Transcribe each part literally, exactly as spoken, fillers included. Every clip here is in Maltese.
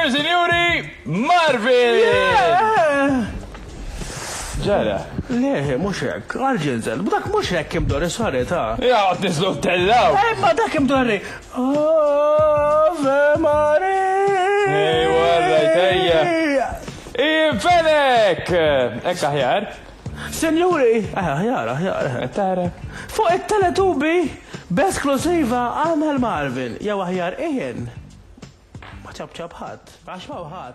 Signori, signori, Marvin! ġara. Le, mux hekk, għal-ġinzel, dak mux hekk imdorri sorry ta' Ja, għot nislu tellaw. Ej, ma dak imdorri. Ave Maria! Ej, warrajt, ejja. Fenek! Ekk aħjar. Senjuri, aħjar, aħjar. Tara. Fuq it-teletubi, b'esklusiva għamel Marvin, jew aħjar ejjen. Ma ċabċab ħadd, għax ma ħadd.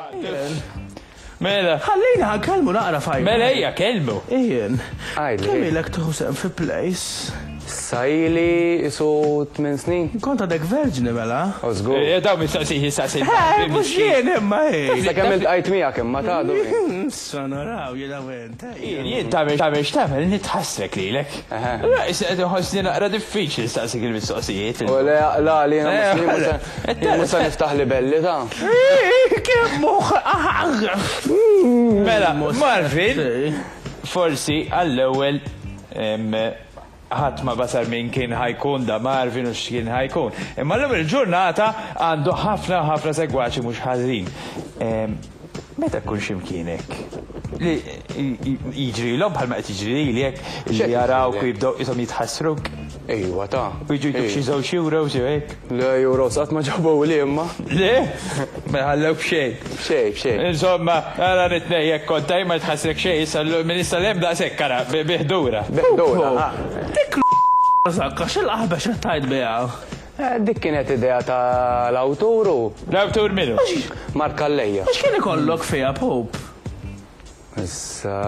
Mela. Ħallina ħankelmu naqra fajn. Mela ejja, kelmu. Ejjen. Għajli. Kemm ilek tuħsem fi place? Sajli isu tmin snin. Kont għadek verġni mela? Użgur. Daw mistaqsih jistaqsih. Eh, mux jien imma ej. Sa kemm il-tqajt miegħek imma tagħdu. Sanaraw, jena went. Jien tamel tamel x'tamel nitħassrek lilek. Issa ħossni naqra diffiċli nistaqsik il-mistoqsijiet. U le la li jiena musa niftaħ li belli ta'. Kemm moħ. Mela, Marvin, forsi għall-ewwel ħadd ma basar minn kien ħajkun da Marvin u x'kien ħajkun. Imma l-ewwel ġurnata għandu ħafna ħafna segwaċi mhux ħażin. Meta tkun x'imkienek? Jiġrilhom bħalma qed jiġri lilek li jarawk u jibdew ishom jitħassruk. Ejwa ta'. U jġu xi żewġ euros jew hekk. Le euros qatt ma ġabu li imma. Le? Ma ħallew b'xejn. B'xejn, b'xejn. Insomma, għara nitnej jekk kontaj ma tħassrek xejn, issa l-Minista l-hemm daqshekk kara biħdura. Biħdura. Dik l-zakka x'il-qaħbex qed tajt biha. Dik kienet idea tal-awturu. L-awtur minnu? Mark Allejja. Għax kien ikollok fiha Pope? Issa.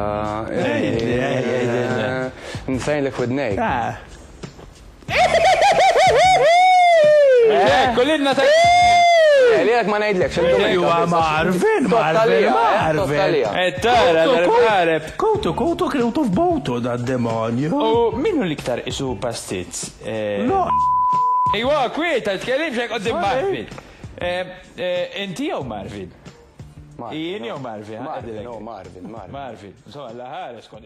Nsejlek f'idnejk. Kollinna ta' li għak ma najdlek Ejwa Marvin, Marvin, Marvin. Tara, l-arbareb. Koutu, koutu, krewtu f'botu da d-demonju. U minnu liktar isu pastizz? No. Ejwa, kwieta, tkellim xek għoddim Marvin. Inti jew Marvin? Jien jew Marvin? Marvin, Marvin, Marvin. Marvin, so għalla skont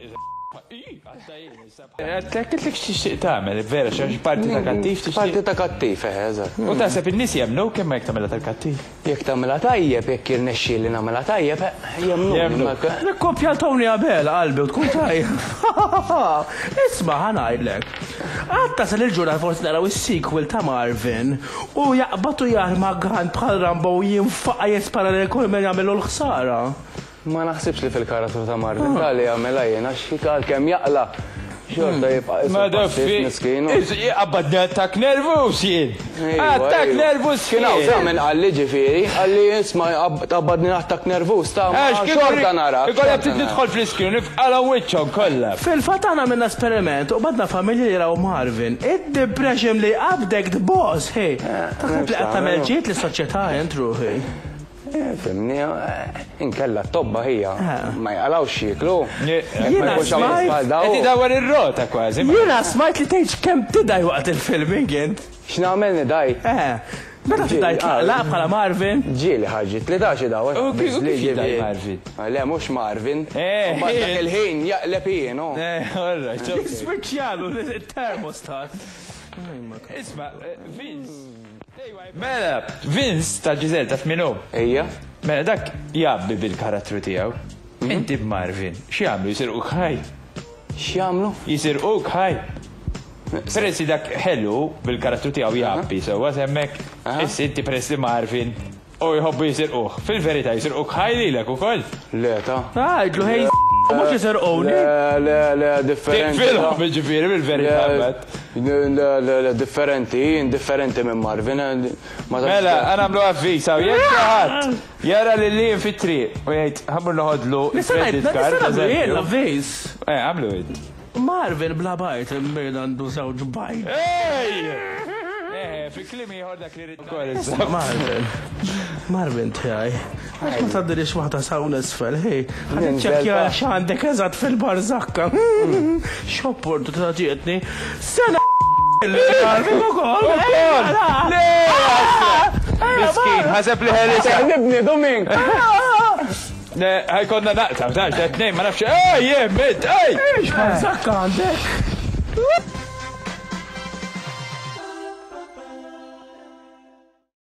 Għattek l-ek xiex tamel, vera, xiex parti ta' kattif tixtiq. Parti ta' kattif, eżat. U taħseb il-nis jemnu kemm jek tamela tal-kattif? Jek tamela tajjeb, jek jirnexxi li namela tajjeb, jemnu. Nikkopja Tony Abel, qalbi, u tkun tajjeb. Isma' ħanajdlek. Għatta sal il-ġurna forsi naraw is-sequel ta' Marvin u jaqbatu jarma għan bħal Rambo u jinfaqqa jespara li kol men jagħmlu l-ħsara. Ma naħsibx li fil-karattru ta' Marvin, tali għamela jena, xikal kem jaqla. Xorta jibqa' Ma daffi, għabbadni attak nervus jien. Attak nervus jien. Kienaw zamen għalli ġifiri, għalli jisma għabbadni attak nervus ta' xorta nara. Ikolla btit nidħol fl-iskrin, nifqala wiċċhom kollha. Fil-fatana minna esperiment u badna familji li raw Marvin. Id-depression li għabdek d-boss, hej. Taħseb li għattamel ġiet li soċieta jentruħi. Fimni, inkella t-tobba hija, ma jgħalaw xieklu. Jena smajt. Għedi dawar il-rota kważi. Jena smajt li tgħid kemm tidaj waqt il-filming int. X'nagħmel nidaj? Meta tidaj laqab bħala Marvin? Ġieli ħarġi, tletax daw. U kif jidaj Marvin? Le, mhux Marvin. Dak il-ħin jaqleb jien. Switchjalu il-termostat. Isma' Vince. Mela, Vince ta' Ġizel ta' f'minu. Ejja. Mela, dak jabbi bil-karattru tijaw. Inti b'Marvin, x'jagħmlu jisirqu ħaj? X'jagħmlu? Jisirqu ħaj. Peress dak ħelu bil-karattru tijaw jabbi, sewwa semmek. Issi inti peress li Marvin u jħobbu jisirqu. Fil-verità jisirqu ħaj lilek ukoll. Le ta'. Għajdlu ħej mhux jisirquni. Le, le, le, differenti. Tifilhom bil-ġifieri bil-verità. Le, differenti, indifferenti minn Marvin. Mela, għanamlu għavvisa u jek ħadd jara li li fit-triq u jgħid ħammur noħodlu credit card. Nistanablu jien l-avvis. Eh, għamlu jgħid. Marvin bla bajt, imbejn għandu zawġ bajt. Ej! Eh, fi klimi jħor dak li rritna. Marvin. Marvin tijaj. Għax ma taddirix waħda sawn isfel, hej. Għadin ċekja xandek eżat fil-barzakka. Xopportu taġietni. Sena Marvin u kol. Le! Miskin, ħaseb li ħelisa. Nibni, Doming. Ħajkonna naqta, ta' t-nejn, ma nafx, ej, jemmit, ej! Ix barzakka għandek.